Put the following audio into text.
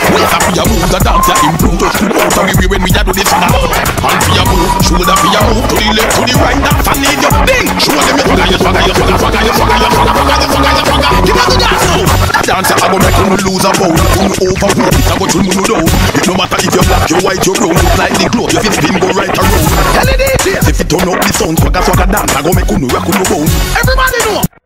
Wait up for your move, the dance ya improve. Just to out of the way when we a do this swagger. Hand for your move, shoulder for your move. To the left, to the right, dance and need your ding. Show them your swagger, your swagger, your swagger, swagger, your swagger, your swagger, swagger, swagger, your swagger. Give us the dance now. Dance ya, I go make you lose a bowl. You overboard, it's a go to you down. It no matter if you're black, you're white, you're brown. Look like the clothes, your spin go right around. Tell the DJ, if you turn up the sound, swagger, swagger dance, I go make you know, rock you bone. Everybody know.